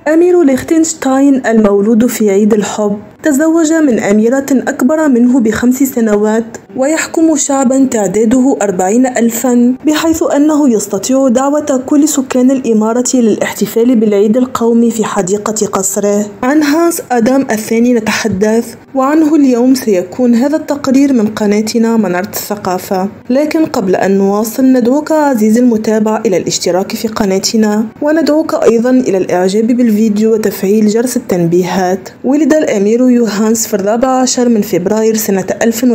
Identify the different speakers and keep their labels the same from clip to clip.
Speaker 1: أمير ليختنشتاين المولود في عيد الحب تزوج من أميرة أكبر منه ب5 سنوات، ويحكم شعبا تعداده 40,000، بحيث أنه يستطيع دعوة كل سكان الإمارة للاحتفال بالعيد القومي في حديقة قصره. عن هانس آدام الثاني نتحدث، وعنه اليوم سيكون هذا التقرير من قناتنا منارة الثقافة. لكن قبل أن نواصل ندعوك عزيزي المتابع إلى الاشتراك في قناتنا، وندعوك أيضا إلى الإعجاب بالفيديو وتفعيل جرس التنبيهات. ولد الأمير يوهانس في 14 من فبراير سنة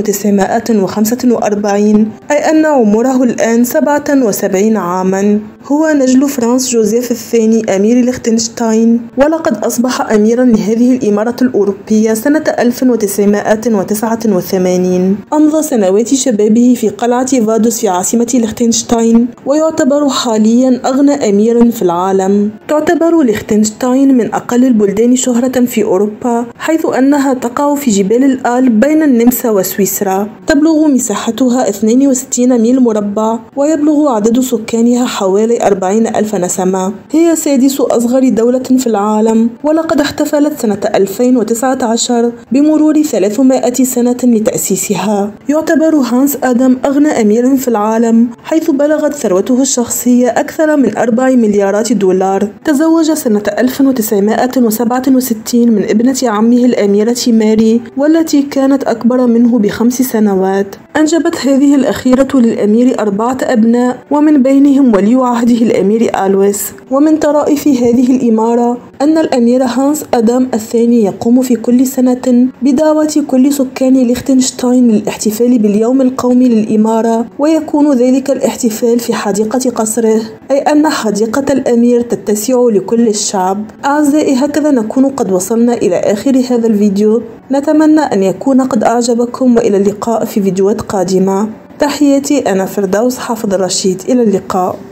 Speaker 1: 1945، أي أن عمره الآن 77 عاما. هو نجل فرانس جوزيف الثاني أمير ليختنشتاين، ولقد أصبح أميرا لهذه الإمارة الأوروبية سنة 1989. أمضى سنوات شبابه في قلعة فادوس في عاصمة ليختنشتاين، ويعتبر حاليا أغنى أمير في العالم. تعتبر ليختنشتاين من أقل البلدان شهرة في أوروبا، حيث أنها تقع في جبال الآلب بين النمسا وسويسرا. تبلغ مساحتها 62 ميل مربع، ويبلغ عدد سكانها حوالي 40,000 نسمة. هي سادس أصغر دولة في العالم، ولقد احتفلت سنة 2019 بمرور 300 سنة لتأسيسها. يعتبر هانس آدام أغنى أمير في العالم، حيث بلغت ثروته الشخصية أكثر من 4 مليارات دولار. تزوج سنة 1967 من ابنة عمه الأميرة ماري، والتي كانت أكبر منه ب5 سنوات. أنجبت هذه الأخيرة للأمير 4 أبناء، ومن بينهم ولي عهده الأمير آلويس. ومن طرائف هذه الإمارة أن الأمير هانس آدام الثاني يقوم في كل سنة بدعوة كل سكان ليختنشتاين للاحتفال باليوم القومي للإمارة، ويكون ذلك الاحتفال في حديقة قصره، أي أن حديقة الأمير تتسع لكل الشعب. أعزائي، هكذا نكون قد وصلنا إلى آخر هذا الفيديو. نتمنى أن يكون قد أعجبكم، وإلى اللقاء في فيديوهات قادمة. تحياتي، أنا فردوس حافظ الرشيد، إلى اللقاء.